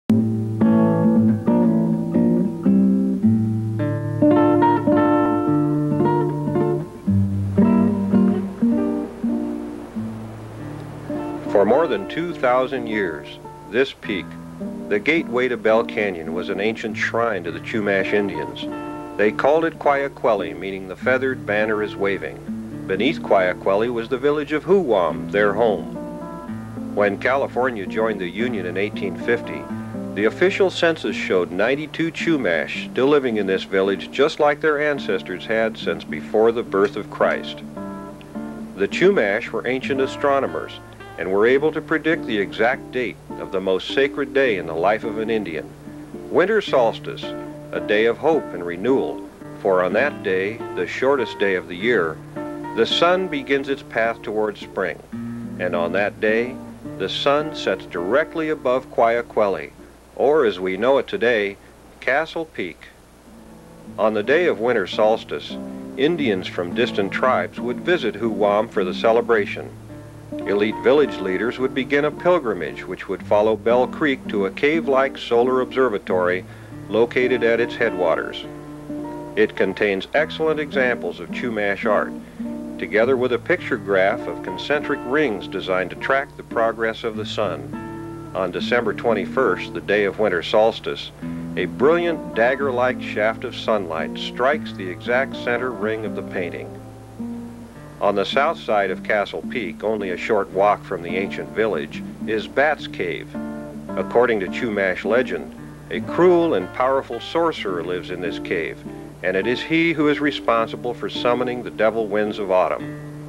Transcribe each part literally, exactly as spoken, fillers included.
For more than two thousand years, this peak, the gateway to Bell Canyon, was an ancient shrine to the Chumash Indians. They called it Quiaqueli, meaning the feathered banner is waving. Beneath Quiaqueli was the village of Huwam, their home. When California joined the Union in eighteen fifty, the official census showed ninety-two Chumash still living in this village, just like their ancestors had since before the birth of Christ. The Chumash were ancient astronomers and were able to predict the exact date of the most sacred day in the life of an Indian, winter solstice, a day of hope and renewal, for on that day, the shortest day of the year, the sun begins its path towards spring, and on that day, the sun sets directly above Quiaqueli, or as we know it today, Castle Peak. On the day of winter solstice, Indians from distant tribes would visit Huwam for the celebration. Elite village leaders would begin a pilgrimage which would follow Bell Creek to a cave-like solar observatory located at its headwaters. It contains excellent examples of Chumash art, together with a picture graph of concentric rings designed to track the progress of the sun. On December twenty-first, the day of winter solstice, a brilliant dagger-like shaft of sunlight strikes the exact center ring of the painting. On the south side of Castle Peak, only a short walk from the ancient village, is Bat's Cave. According to Chumash legend, a cruel and powerful sorcerer lives in this cave, and it is he who is responsible for summoning the devil winds of autumn.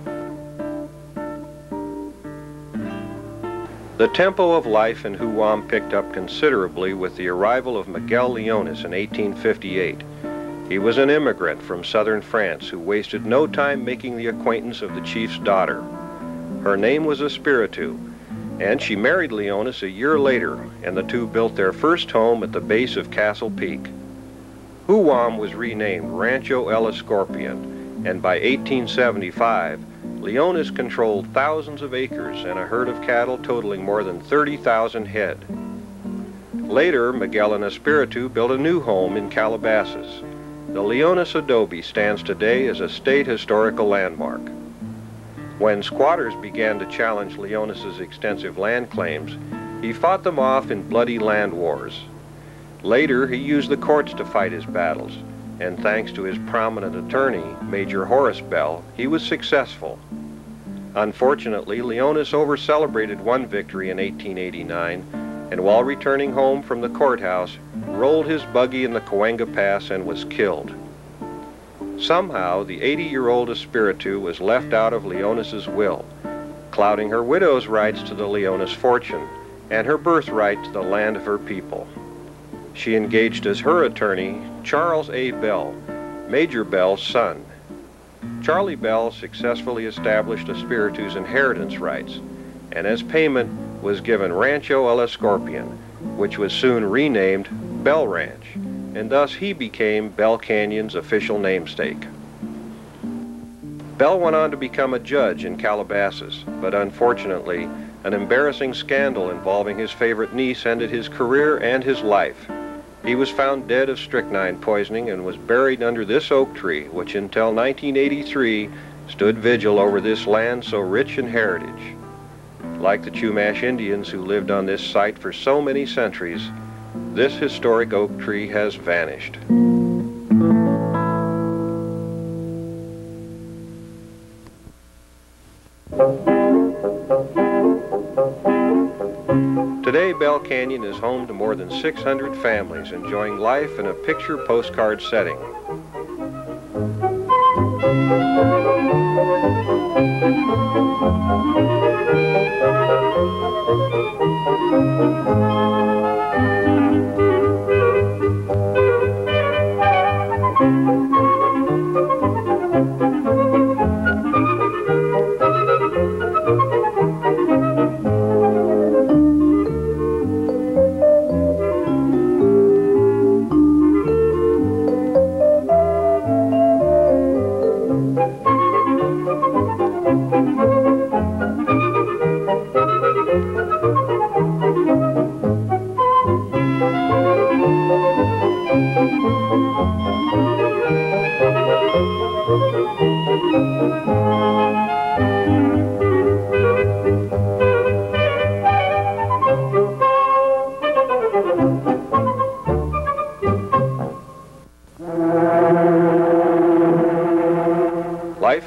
The tempo of life in Huwam picked up considerably with the arrival of Miguel Leonis in eighteen fifty-eight. He was an immigrant from southern France who wasted no time making the acquaintance of the chief's daughter. Her name was Espiritu, and she married Leonis a year later, and the two built their first home at the base of Castle Peak. Huwam was renamed Rancho El Escorpion, and by eighteen seventy-five, Leonis controlled thousands of acres and a herd of cattle totaling more than thirty thousand head. Later, Miguel and Espiritu built a new home in Calabasas. The Leonis adobe stands today as a state historical landmark. When squatters began to challenge Leonis's extensive land claims, he fought them off in bloody land wars. Later, he used the courts to fight his battles, and thanks to his prominent attorney, Major Horace Bell, he was successful. Unfortunately, Leonis over-celebrated one victory in eighteen eighty-nine, and while returning home from the courthouse, rolled his buggy in the Cahuenga Pass and was killed. Somehow, the eighty-year-old Espiritu was left out of Leonis's will, clouding her widow's rights to the Leonis fortune and her birthright to the land of her people. She engaged as her attorney Charles A. Bell, Major Bell's son. Charlie Bell successfully established Espiritu's inheritance rights, and as payment was given Rancho El Escorpion, which was soon renamed Bell Ranch, and thus he became Bell Canyon's official namesake. Bell went on to become a judge in Calabasas, but unfortunately, an embarrassing scandal involving his favorite niece ended his career and his life. He was found dead of strychnine poisoning and was buried under this oak tree, which until nineteen eighty-three stood vigil over this land so rich in heritage. Like the Chumash Indians who lived on this site for so many centuries, this historic oak tree has vanished. Today, Bell Canyon is home to more than six hundred families enjoying life in a picture postcard setting.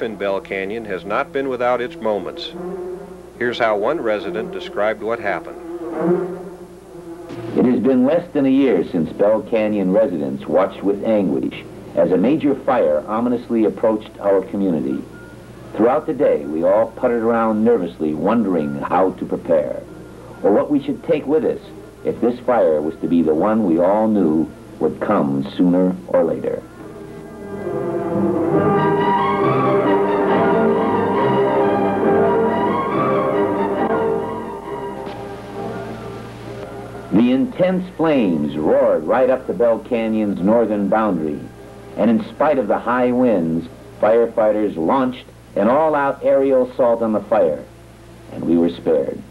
life in Bell Canyon has not been without its moments. Here's how one resident described what happened. It has been less than a year since Bell Canyon residents watched with anguish as a major fire ominously approached our community. Throughout the day, we all puttered around nervously, wondering how to prepare, or what we should take with us if this fire was to be the one we all knew would come sooner or later. The intense flames roared right up to Bell Canyon's northern boundary, and in spite of the high winds, firefighters launched an all-out aerial assault on the fire, and we were spared.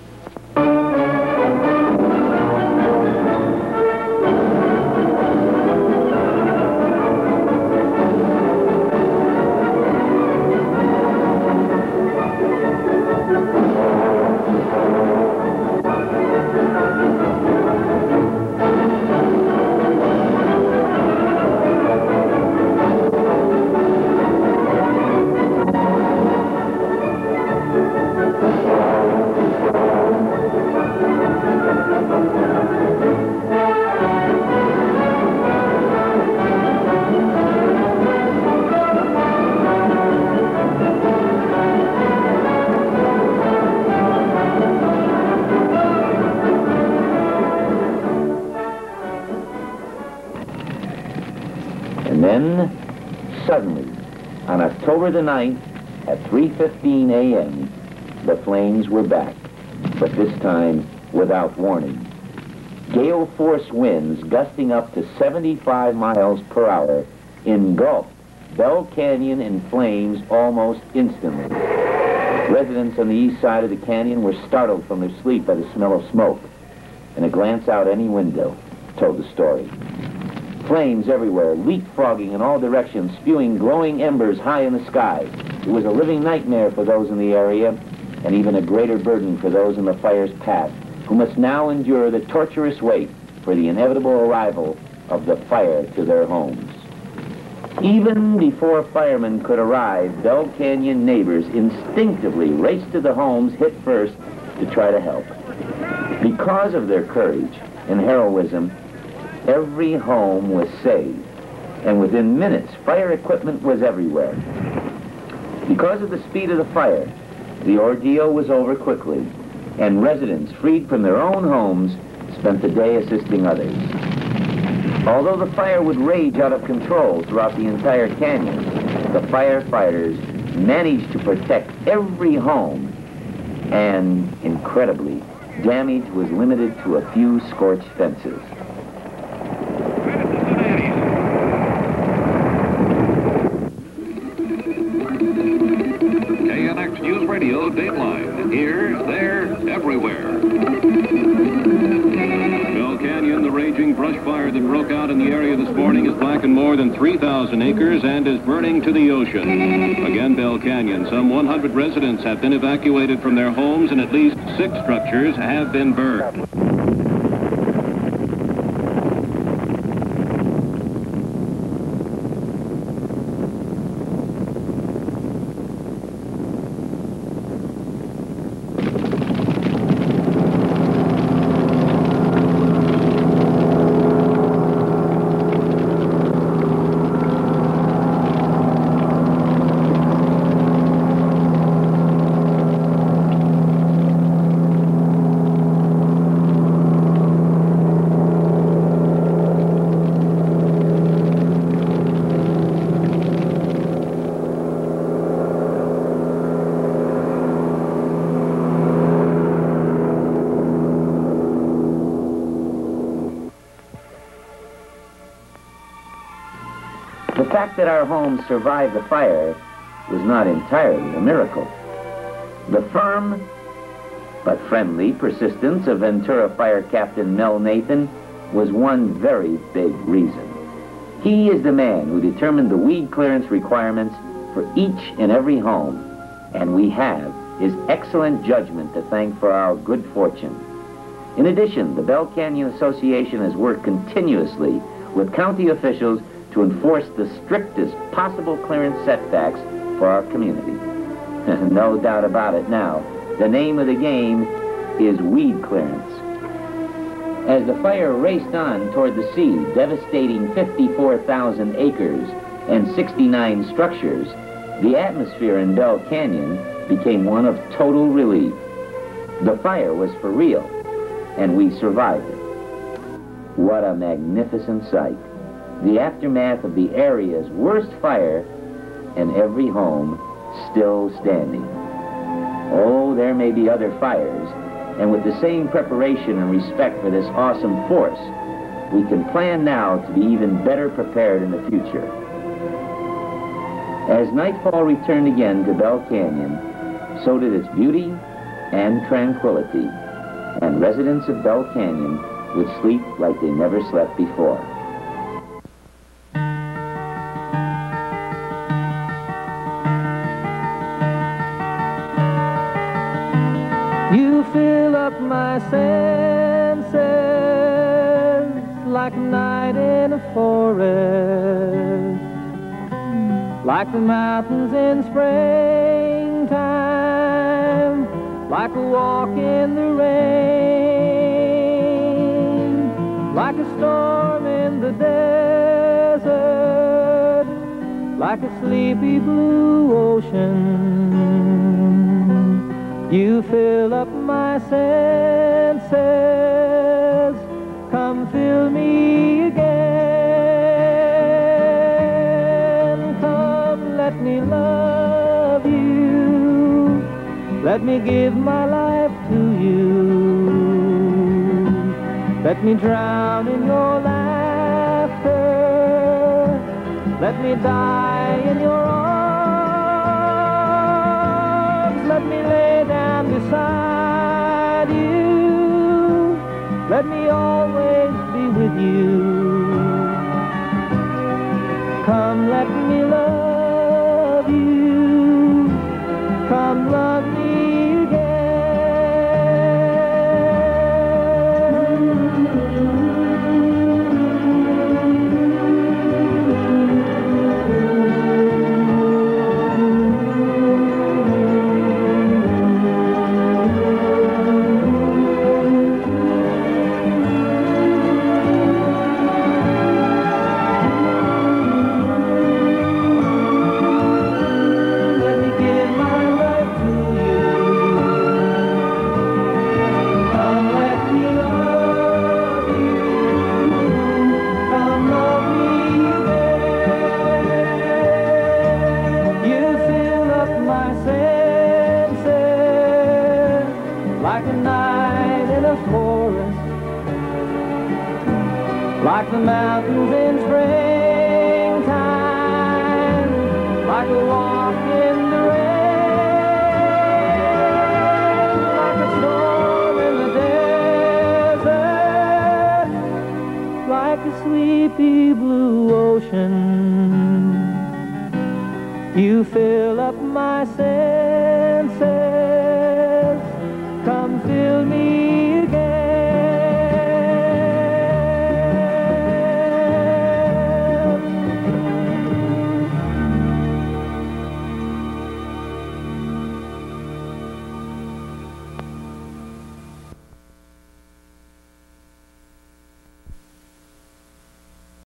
And then, suddenly, on October the ninth, at three fifteen a m, the flames were back, but this time without warning. Gale force winds gusting up to seventy-five miles per hour engulfed Bell Canyon in flames almost instantly. Residents on the east side of the canyon were startled from their sleep by the smell of smoke, and a glance out any window told the story. Flames everywhere, leapfrogging in all directions, spewing glowing embers high in the sky. It was a living nightmare for those in the area, and even a greater burden for those in the fire's path, who must now endure the torturous wait for the inevitable arrival of the fire to their homes. Even before firemen could arrive, Bell Canyon neighbors instinctively raced to the homes hit first to try to help. Because of their courage and heroism, every home was saved, and within minutes, fire equipment was everywhere. Because of the speed of the fire, the ordeal was over quickly, and residents freed from their own homes spent the day assisting others. Although the fire would rage out of control throughout the entire canyon, the firefighters managed to protect every home, and, incredibly, damage was limited to a few scorched fences. K N X News Radio Dateline. Here, there, everywhere. Bell Canyon, the raging brush fire that broke out in the area this morning has blackened more than three thousand acres and is burning to the ocean. Again, Bell Canyon, some one hundred residents have been evacuated from their homes and at least six structures have been burned. The fact that our homes survived the fire was not entirely a miracle. The firm but friendly persistence of Ventura Fire Captain Mel Nathan was one very big reason. He is the man who determined the weed clearance requirements for each and every home, and we have his excellent judgment to thank for our good fortune. In addition, the Bell Canyon Association has worked continuously with county officials to enforce the strictest possible clearance setbacks for our community. No doubt about it now. The name of the game is weed clearance. As the fire raced on toward the sea, devastating fifty-four thousand acres and sixty-nine structures, the atmosphere in Bell Canyon became one of total relief. The fire was for real, and we survived it. What a magnificent sight. The aftermath of the area's worst fire, and every home still standing. Oh, there may be other fires, and with the same preparation and respect for this awesome force, we can plan now to be even better prepared in the future. As nightfall returned again to Bell Canyon, so did its beauty and tranquility, and residents of Bell Canyon would sleep like they never slept before. You fill up my senses like a night in a forest, like the mountains in springtime, like a walk in the rain, like a storm in the desert, like a sleepy blue ocean. You fill up my senses, come fill me again. Come, let me love you, let me give my life to you. Let me drown in your laughter, let me die in your arms, let me lay down beside you, let me always be with you. Come, let me love you, come love me again. Like a night in a forest, like the mountains in springtime, like a walk in the rain, like a storm in the desert, like a sleepy blue ocean. You fill up my senses,